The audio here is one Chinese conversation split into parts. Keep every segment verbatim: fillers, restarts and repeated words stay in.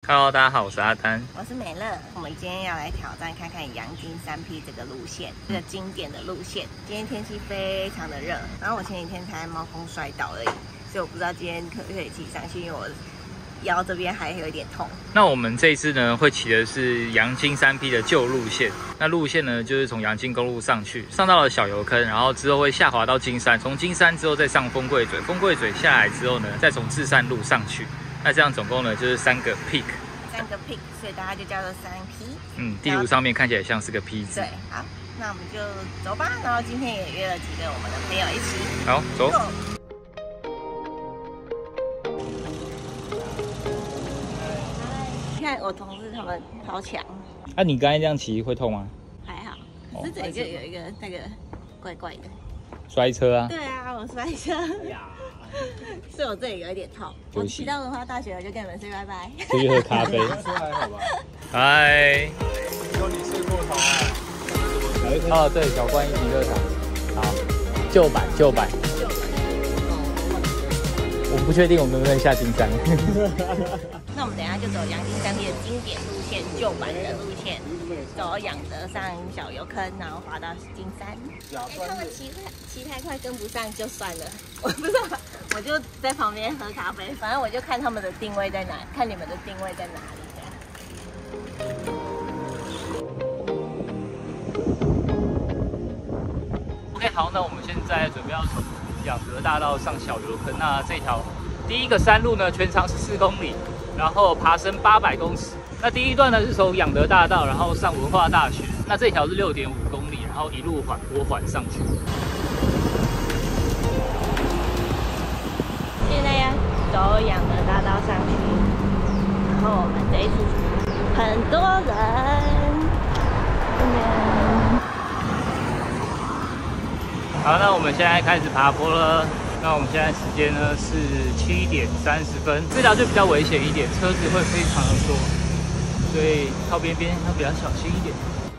Hello， 大家好，我是阿丹， 我是美乐。我们今天要来挑战看看阳金三 P 这个路线，这个经典的路线。今天天气非常的热，然后我前几天才猫空摔倒而已，所以我不知道今天可不可以骑上去，因为我腰这边还有一点痛。 那我们这一次呢，会骑的是阳金三 P 的旧路线。那路线呢，就是从阳金公路上去，上到了小油坑，然后之后会下滑到金山，从金山之后再上丰贵嘴，丰贵嘴下来之后呢，再从至善路上去。那这样总共呢就是三个 peak， 三个 peak， 所以大家就叫做三 P。 嗯，地图上面看起来像是个 P 字。 对，好，那我们就走吧。然后今天也约了几个我们的朋友一起。 好，走。 你看我同事他们超强。 那、啊、你刚才这样骑会痛吗？ 还好，可是这里就有一个那个怪怪的。 摔车啊？ 对啊，我摔车。所以我这里有一点痛。我骑到文化大学，我就跟你们说拜拜。 出去喝咖啡。 说还好吧？ 嗨。 说你睡过头啊？ 哦，对，小观音停车场。好，旧版旧版。我不确定我们能不能下金山。 那我们等一下就走阳金三 P 的经典路线，旧版的路线，走仰德上小油坑，然后滑到金山。哎、欸，他们骑快骑太快跟不上就算了，我不知道，我就在旁边喝咖啡，反正我就看他们的定位在哪，看你们的定位在哪里。 OK， 好，那我们现在准备要从仰德大道上小油坑。那这条第一个山路呢，全长十四公里，然后爬升八百公尺。那第一段呢是从仰德大道，然后上文化大学。那这条是六点五公里，然后一路缓坡缓上去。 现在要走仰德大道上去，然后我们这一次很多人。 好，那我们现在开始爬坡了。那我们现在时间呢是七点三十分，这条就比较危险一点，车子会非常的多，所以靠边边要比较小心一点。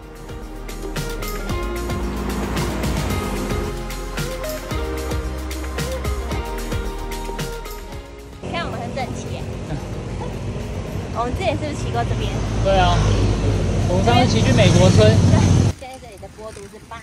你看我们很整齐耶。我们之前是不是骑过这边？ 对啊，我们上次骑去美国村。 现在这里的坡度是八。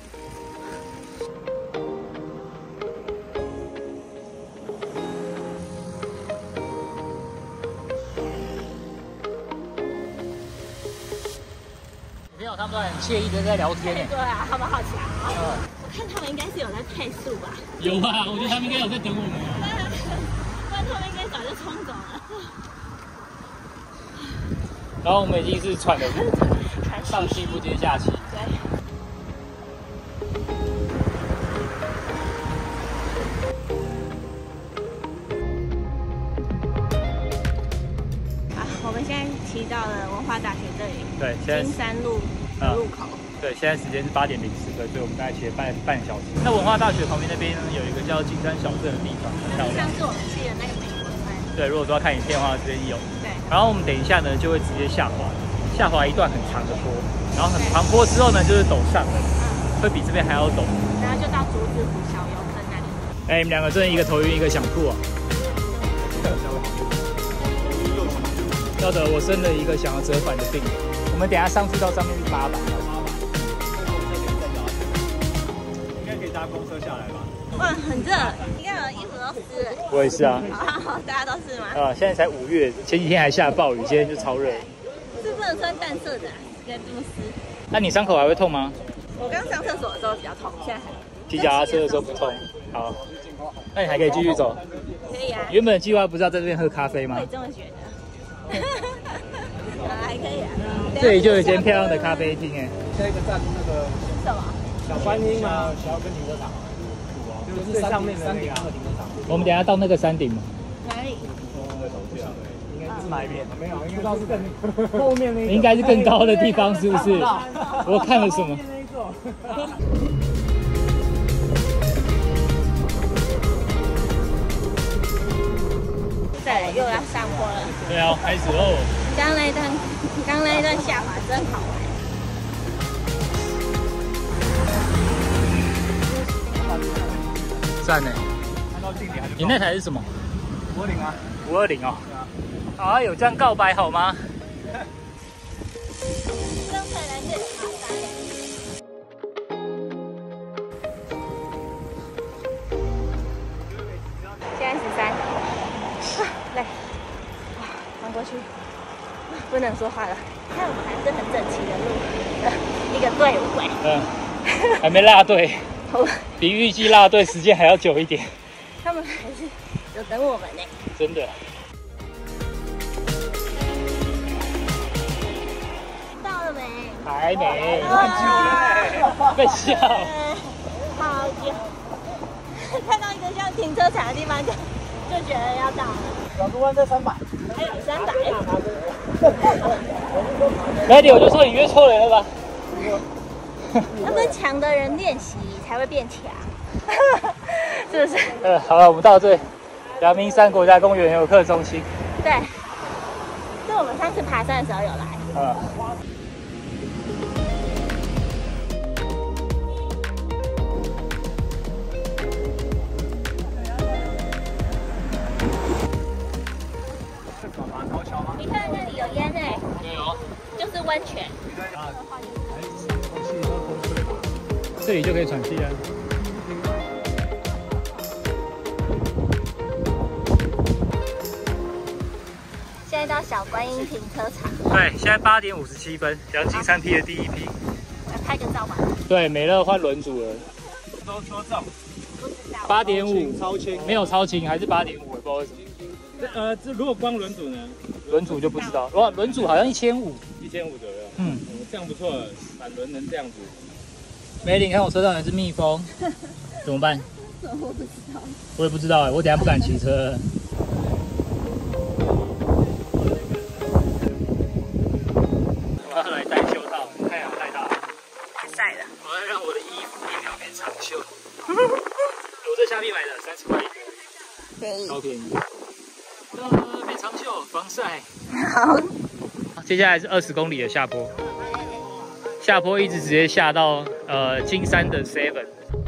他们都很惬意的在聊天。 对啊，他们好强啊！我看他们应该是有在配速吧？ 有啊，我觉得他们应该有在等我们。 不然他们应该早就冲走了。 然后我们已经是喘的上气不接下气。 对。好，我们现在骑到了文化大学这里。 对，现在金山路的路口。嗯、 对，现在时间是八点零四分，所以我们大概骑了半半小时。那文化大学旁边那边呢，有一个叫金山小镇的地方，很漂亮。 上次我们去的那个美国村。 对，如果说要看影片的话，这边有。 对。 然后我们等一下呢，就会直接下滑，下滑一段很长的坡，然后很长坡之后呢，就是陡上了，嗯、会比这边还要陡。 然后就到竹子湖小油坑那里。 哎、欸，你们两个真的一个头晕，一个想吐啊！要得，我生了一个想要折返的病。我们等一下上去到上面是八百，八百。 应该可以搭公车下来吧？ 哇，很热，你看我的衣服都湿了。 我也是啊。 好，大家都是吗？ 啊，现在才五月，前几天还下暴雨，今天就超热。 是不能穿淡色的、啊，应该这么湿。 那你伤口还会痛吗？ 我刚上厕所的时候比较痛，现在还。 骑脚踏车的时候不痛。好，那你还可以继续走。 可以啊。 原本计划不是要在这边喝咖啡吗？ 我也这么觉得。还可以啊。 这里就有一间漂亮的咖啡厅哎。 下一个站那个什么？ 小观音嘛，小跟停车场。就是最上面的那个停车场。 我们等一下到那个山顶嘛。 哪里？ 应该是哪一边？没有，应该是更后面那个。 应该是更高的地方，是不是？我看了什么？ 对，又要上坡了。 对啊，开始喽。 刚那一段，刚那一段下滑真好玩。赞呢！你那台是什么？ 五二零啊， 五二零哦。 啊，有这样告白好吗？ 刚才来这里爬山。现在十三，累，翻过去，不能说话了。看我们还是很整齐的路，一个队伍哎。 嗯，还没落队，比预计落队时间还要久一点。 他们还是有等我们呢， 真的。 到了没？ 还没，太久了，被笑。 好久，看到一个像停车场的地方就就觉得要到了。 小猪湾在三百， 还有三百。 来弟，我就说你约错人了吧？ 要跟强的人练习才会变强，是不是？ 呃，好了，我们到这阳明山国家公园游客中心。 对，是我们上次爬山的时候有来。 嗯。 你看那里有烟哎， 对哦， 就是温泉。 这里就可以喘气了。 现在到小观音停车场。 对，现在八点五十七分，阳金三批的第一批。 来拍个照吧。 对，美乐换轮组了。 多多照。 八点五， 超轻， 没有超轻，还是八点五，不知道为什么。 呃，这如果光轮组呢？ 轮组就不知道，哇，轮组好像一千五， 一千五左右。 嗯， 这样不错了，板轮能这样子。 梅林，看我车上有只蜜蜂，怎么办？ 我不知道。 我也不知道哎，我等下不敢骑车。我要来戴袖套，太阳太大了， 太晒了。 我要让我的衣服一秒变长袖。我在虾皮买的，三十块一个， 便宜， 超便宜。呃，变长袖，防晒。 好。 接下来是二十公里的下坡，下坡一直直接下到呃金山的 Seven。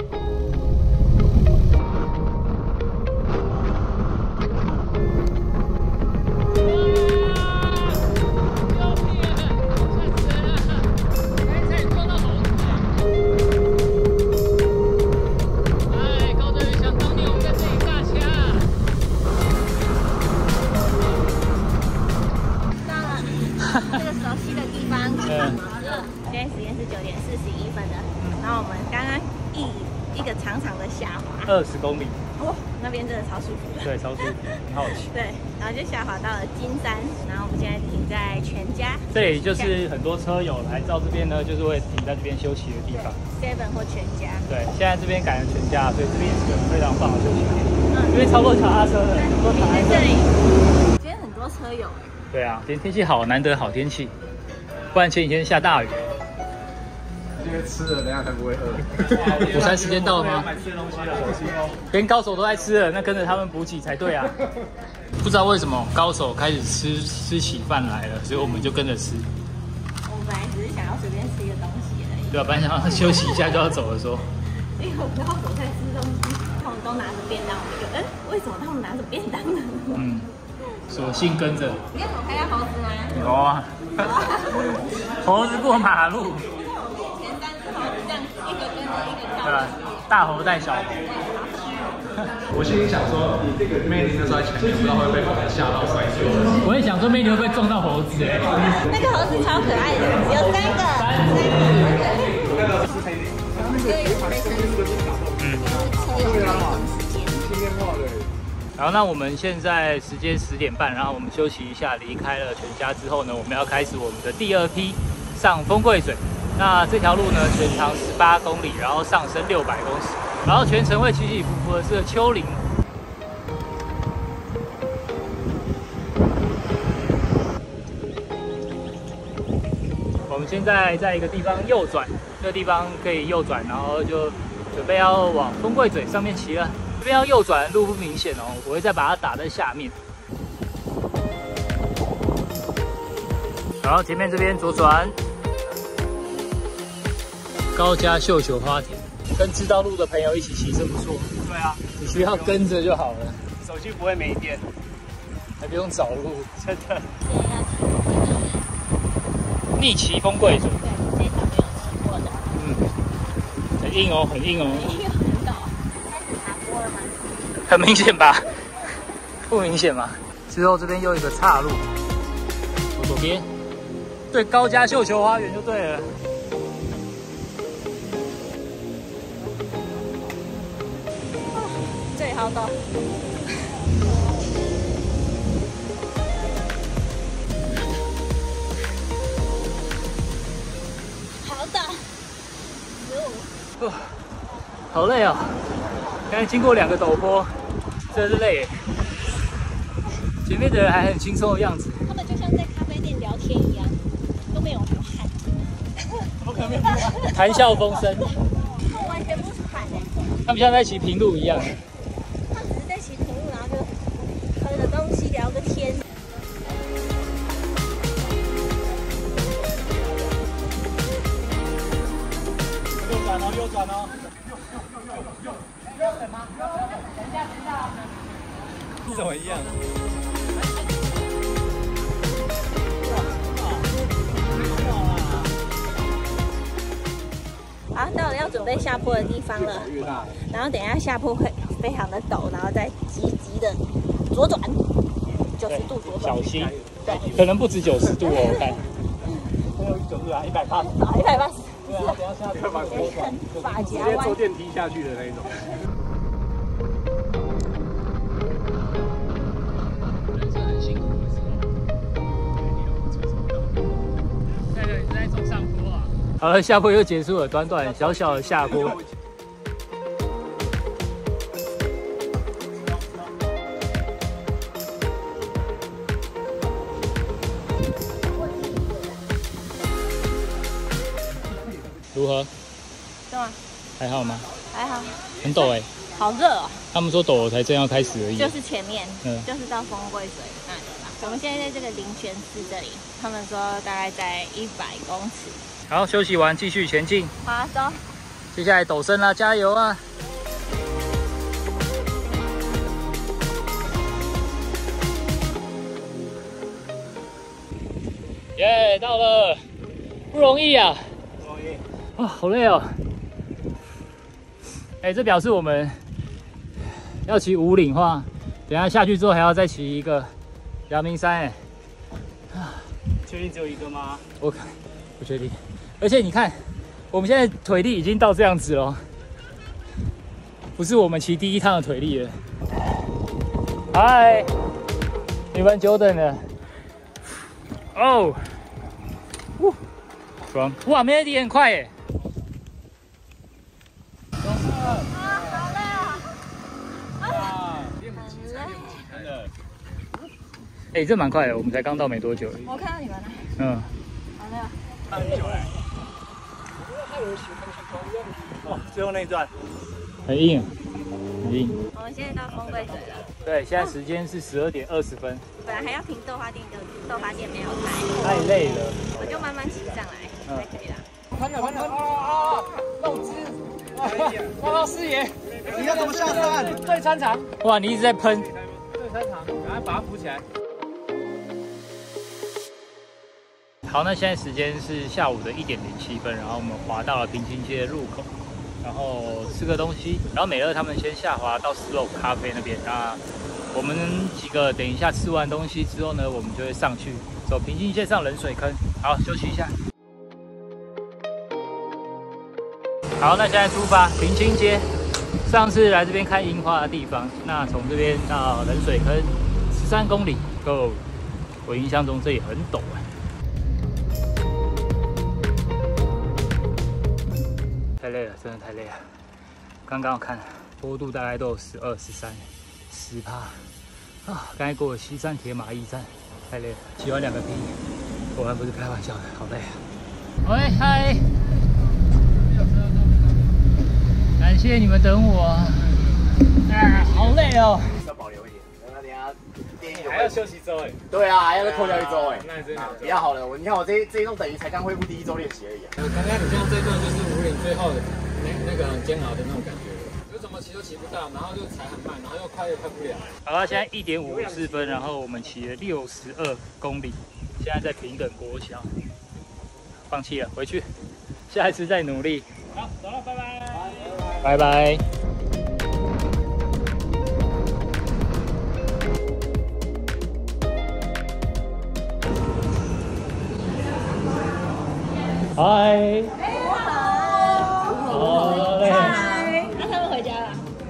这个熟悉的地方，嗯，现在时间是九点四十一分了。然后我们刚刚一一个长长的下滑， 二十公里， 哇，那边真的超舒服的。 对，超舒服，很好骑。 对，然后就下滑到了金山，然后我们现在停在全家。 这里就是很多车友来到这边呢，就是会停在这边休息的地方。 Seven 或全家。 对，现在这边改成全家，所以这边是个非常棒的休息点。嗯，因为超多脚踏车的，很多躺在这里。 今天很多车友哎。 对啊，今天天气好，难得好天气，不然前几天下大雨。 因为吃了，等下才不会饿。 午餐时间到了吗？ 买吃东西了， 连高手都在吃了，那跟着他们补给才对啊。不知道为什么高手开始吃吃起饭来了，所以我们就跟着吃。 我本来只是想要随便吃一个东西而已。 对啊，本来想要休息一下就要走的时候。 因为我高手在吃东西，他们都拿着便当，我们就哎，为什么他们拿着便当呢？ 嗯。索性跟着。 你要我拍下猴子吗？ 有啊，猴子过马路。 前三只猴子这样一个跟着一个跳。 对吧？大猴带小猴。 我心里想说，你这个妹那时候在前面，不知道会被猴子吓到摔跤。 我也想说，妹你会不会撞到猴子哎？ 那个猴子超可爱的，有三个。三个。 然后，那我们现在时间十点半，然后我们休息一下，离开了全家之后呢，我们要开始我们的第二批上丰贵水。那这条路呢，全长十八公里，然后上升六百公尺，然后全程会起起伏伏的是丘陵。我们现在在一个地方右转，这个地方可以右转，然后就准备要往丰贵嘴上面骑了。这边要右转，路不明显哦，我会再把它打在下面。然后前面这边左转，高家绣球花田，跟知道路的朋友一起骑真不错。 对啊， 只需要跟着就好了。 手机不会没电。 还不用找路，真的。逆骑风贵族。 对，这条没有骑过的。 嗯，很硬哦，很硬哦。 很陡。开始爬坡了吗？ 很明显吧？不明显吗？之后这边又一个岔路，我左边，对，高家绣球花园就对了。 这里好陡。好陡。 哦，好累哦！刚才经过两个陡坡，真是累耶。前面的人还很轻松的样子， 他们就像在咖啡店聊天一样，都没有流汗。 怎么可能没有流汗？谈笑风生。 完全不出汗哎。 他们像在骑平路一样。 他只是在骑平路，然后就喝个东西聊个天。 右转哦，右转哦。你怎么一样？ 好，到了要准备下坡的地方了。然后等一下下坡会非常的陡，然后再急急的左转，九十度左转。 小心， 对， 可能不止九十度哦，我看。没有九十啊，一百八十。 啊，一百八十。 对啊，等下下去把左转， 发夹弯。 直接坐电梯下去的那一种。 人生很辛苦的时候，你如果承受不到，对对，是在走上坡啊。好了，下坡又结束了，短短小小的下坡。如何？ 对吗？ 还好吗？ 还好。 很陡哎。 好热哦。 他们说陡才正要开始而已。 就是前面， 嗯， 就是到风柜水那里吧。我们现在在这个灵泉寺这里，他们说大概在一百公尺。 好，休息完继续前进。 好，走。 接下来陡升啦，加油啊！耶，到了，不容易啊！ 不容易。 啊，好累哦。哎，这表示我们要骑五岭话，等一下下去之后还要再骑一个阳明山哎。啊， 确定只有一个吗？ 我不确定，而且你看，我们现在腿力已经到这样子了，不是我们骑第一趟的腿力了。嗨，你们久等了。哦，呜，爽！哇 ，Melody 很快耶。哎、欸，这蛮快的，我们才刚到没多久而已。 我看到你们了。 嗯。 好累啊。 很久哎。哦，最后那一段。 很硬，很硬。 我们现在到风柜水了。 对，现在时间是十二点二十分。 本来还要停豆花店，就豆花店没有开。 太累了。 我就慢慢骑上来，嗯、才可以了。 喷了喷了！啊啊！漏汁！哇靠，师爷， 你要怎么下山？ 对穿肠。哇，你一直在喷。 对穿肠，赶快把它扶起来。 好，那现在时间是下午的一点零七分，然后我们滑到了平行街入口，然后吃个东西，然后美乐他们先下滑到 Slope 咖啡那边，那我们几个等一下吃完东西之后呢，我们就会上去走平行街上冷水坑。好，休息一下。好，那现在出发平行街。上次来这边看樱花的地方，那从这边到冷水坑十三公里 ，Go！ 我印象中这里很陡啊。太累了，真的太累了。刚刚我看坡度大概都有十二、十三、十趴啊！刚才过了西站铁马驿站，太累了。骑完两个 P， 果然不是开玩笑的，好累啊！喂，嗨，感谢你们等我。啊，好累哦。 要保留一点，等下等下电影还要休息周哎。 对啊，还要再扣掉一周哎。 那真的比较好了，我你看我这这一周等于才刚恢复第一周练习而已啊。 刚刚你像这一段就是五岭最后的那那个很煎熬的那种感觉。有什么么骑都骑不到，然后就踩很慢，然后又快又快不了。 好了，现在一点五四分，然后我们骑了六十二公里，现在在平等国小，放弃了，回去，下一次再努力。好，走了，拜拜，拜拜。嗨，好累。 那他们回家了。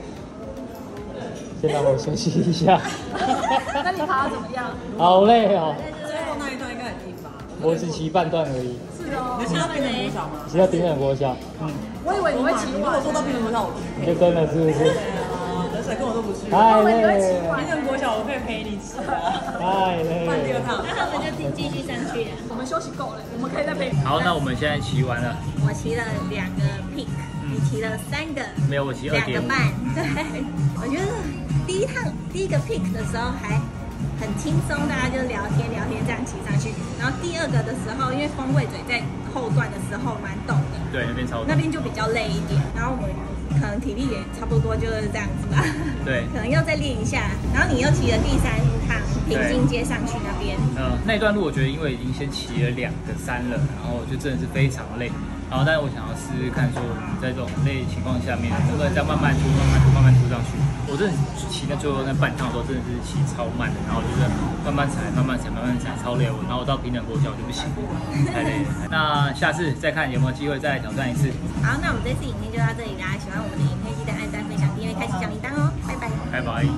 先让我休息一下。 那你爬得怎么样？ 好累哦。 最后那一段应该很硬吧？ 我只骑半段而已。 是哦。你骑到平等国小吗？ 骑到平等国小。嗯。 我以为你会骑，如果说到平等国小，我不去。 就真的是不是？ 人水跟我都不去。 太累了。 平等国小我可以陪你骑啊。 太累了。 换第二趟。 那他们就继续上去了。我们休息够了，我们可以再陪。 好，那我们现在骑完了。 我骑了两个 peak，你骑了三个。 没有，我骑二两点五。 个半。对，我觉得第一趟第一个 peak 的时候还很轻松，大家就聊天聊天这样骑上去。然后第二个的时候，因为风味嘴在后段的时候蛮陡的， 对，那边超陡。 那边就比较累一点。然后我们可能体力也差不多就是这样子吧。 对， 可能要再练一下。然后你又骑了第三趟平津街上去那边。 呃，那段路我觉得因为已经先骑了两个山了，然后就真的是非常累。然后，但是我想要试试看，说我们在这种累情况下面，能不能这样慢慢突、慢慢突、慢慢突上去。我真的骑在最后那半趟的时候，真的是骑超慢的，然后就是慢慢踩、慢慢踩、慢慢踩，超累我。然后我到平等国小就不行，太累了。那下次再看有没有机会再挑战一次。 好，那我们这次影片就到这里啦。喜欢我们的影片，记得按赞、分享、订阅、开启小铃铛哦。拜拜。 拜拜。